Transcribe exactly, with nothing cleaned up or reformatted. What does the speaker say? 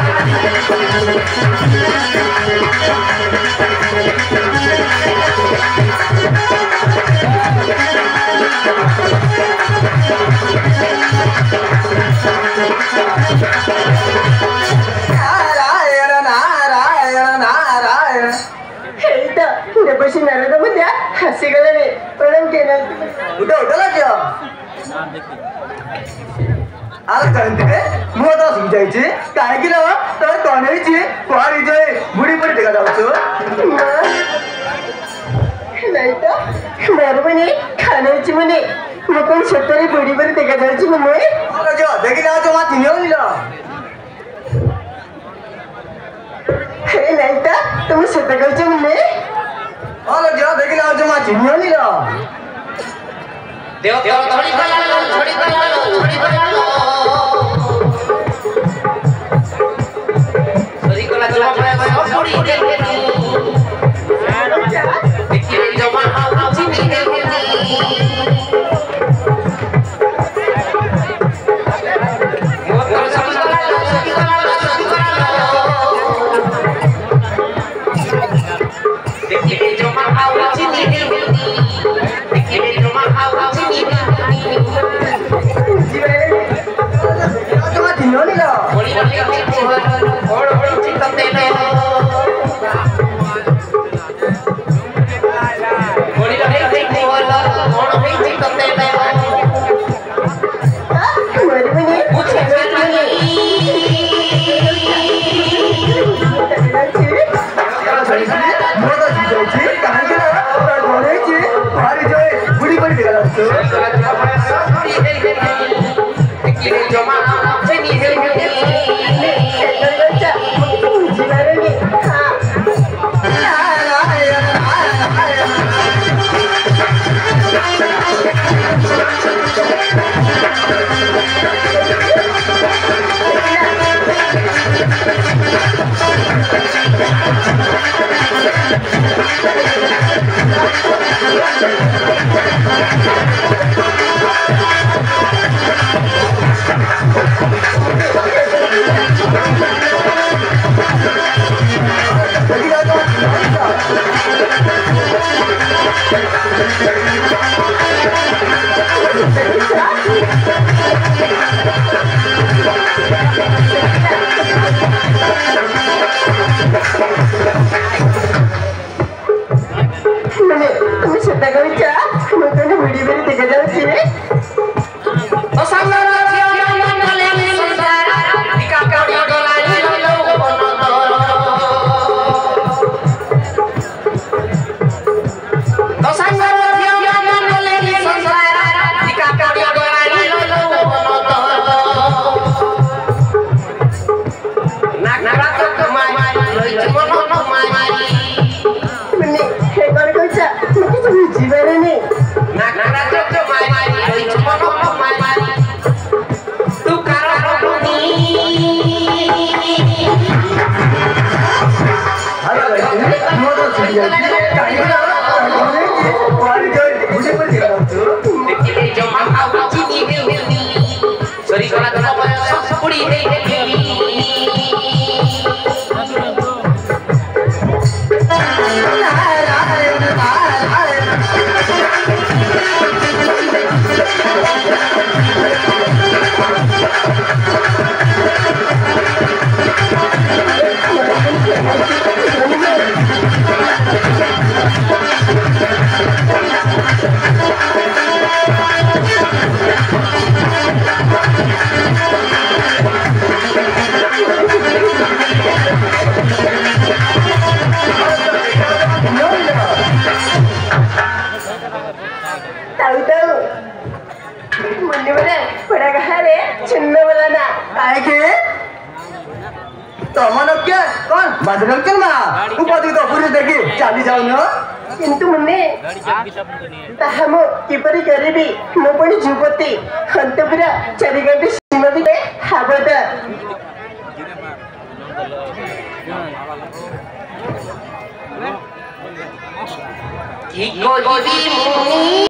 हसीगले प्रणाम केला उठा उठा क्या आज करते मो तो समझायची काय की लावा तर कोणाची कोहारी जाय बुडी पण टेका जावचो नाही तर बरोबरने खाण्याची म्हणे मग पण शेतकरी बुडी पण टेका जायची म्हणे मग जो देखील आज माती नेऊन दिला हे नाही तर तुम्ही शेतकरीचे म्हणे और जो देखिए आज जो माची नहीं होनी लो देव देव थोड़ी को लो थोड़ी को लो थोड़ी को लो थोड़ी को लो जो पड़े गए थोड़ी देखिए जो मां चिनी दे वो तो सब को लो सब को लो सब को लो देखिए जो मां चिनी दे देखिए जो मां चिनी दे तो मत नो नहीं लो बोली बोली और और चिंता दे लो बोली बोली देखो लो और भी चिंता दे लो बोली बोली कुछ नहीं मोटा जी कहां के बोले जी भारी जो बुड़ी बुड़ी दिखा दो देखिए जो मां चिनी दे बच्चा जीवारे हां मैंने तुम सत्ता का विचार मैं तो ना वीडियो में देखा जाऊँ चीज़ और सामने वाला मन वाले संसार दिखा कर डोला ये लोग बनो तो सामने वाला मन वाले संसार दिखा कर डोला ये लोग बनो नाक नाक तो माय लोई मनो नो माय मैंने हे कौन कौन सा मुझे तो जीवन नहीं नाक नाक तो माय लोई मनो नो माय तू करो रोनी हेलो मोटो सीरियल काई ना बोले कि वाली जो मुझे पर दिखा दो देखिए जो मां आओ चिनी दे सॉरी करा तो पुड़ी दे बादल चल ना ऊपर तो पूरी देखी चाली जाओ ना किंतु मुन्ने ताहमो किपरि करिबी मो पनि जुपति हंतपुरा चारि गंटे सीमा भी हाबदा की को जीवी